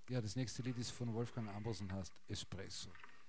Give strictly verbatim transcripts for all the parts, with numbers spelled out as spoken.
Ja, das nächste Lied ist von Wolfgang Ambros und heißt Espresso.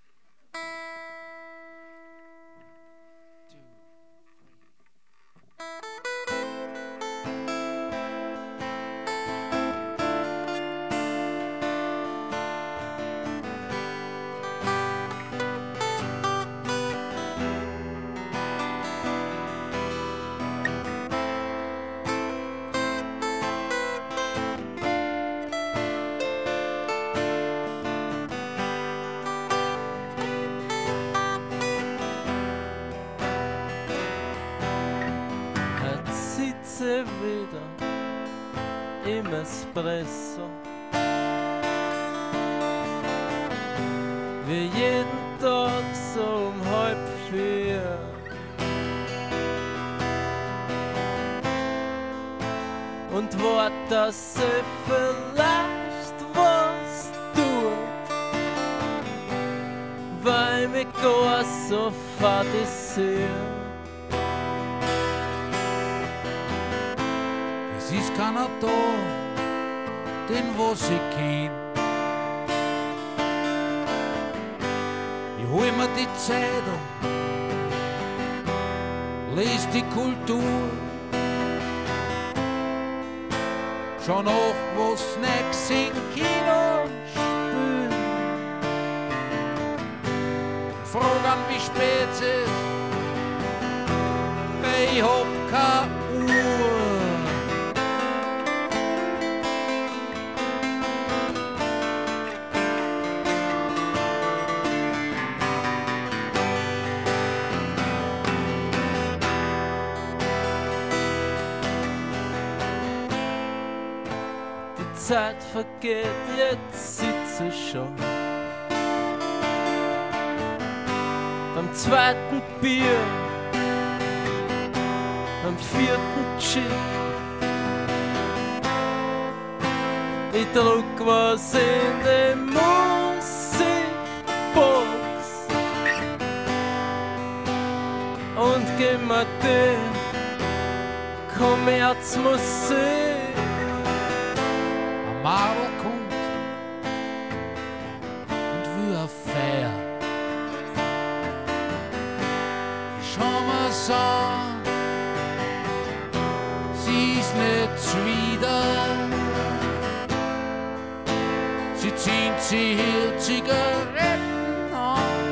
Wieder im Espresso, wie jeden Tag so um halb vier. Und wart, dass sie vielleicht was tut, weil mich gar so fadisiert. Es ist keiner da, den was ich kenn. Ich hol mir die Zeitung, les die Kultur, schau nach, was Snacks im Kino spielen. Frag an, wie spät es ist, weil ich hab keine Uhr. Zeit vergeht, jetzt sitze ich schon beim zweiten Bier, beim vierten Gin. Ich druck was in die Musikbox und gib mir die Kommerzmusik. Marl kommt und will eine Feier. Schau mir's an, sie ist nicht zwider. Sie zieht sich hier Zigaretten an,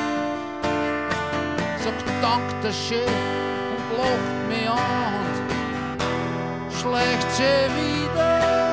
sagt Danke schön und lacht mich an und schlägt sie wieder.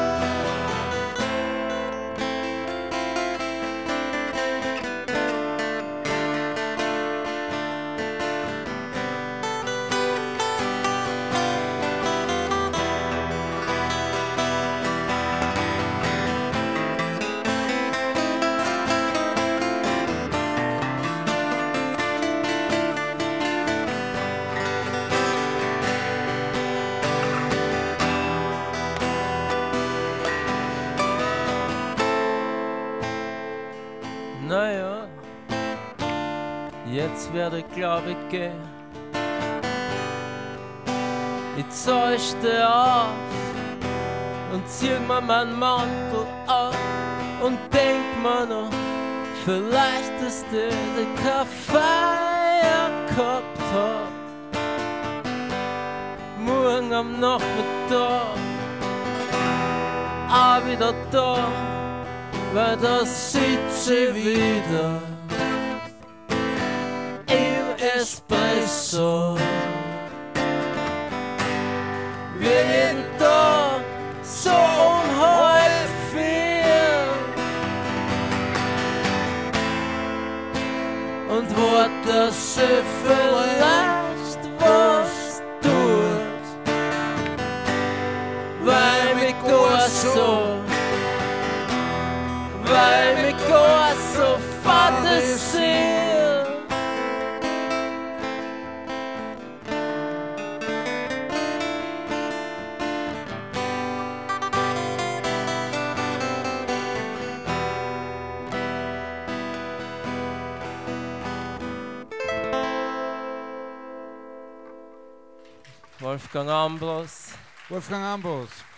Naja, jetzt werde ich glaub ich gehen. Ich zeigte auf und zieh mir meinen Mantel auf und denk mir noch, vielleicht ist der der Kaffee gehabt hat. Morgen am Nachmittag auch wieder da, weil da sitze ich wieder im Espresso. Wie jeden Tag so um halb vier und wart, dass sie vielleicht was tut, weil mich gar so weil mich gar so fantasiert. Wolfgang Ambros. Wolfgang Ambros.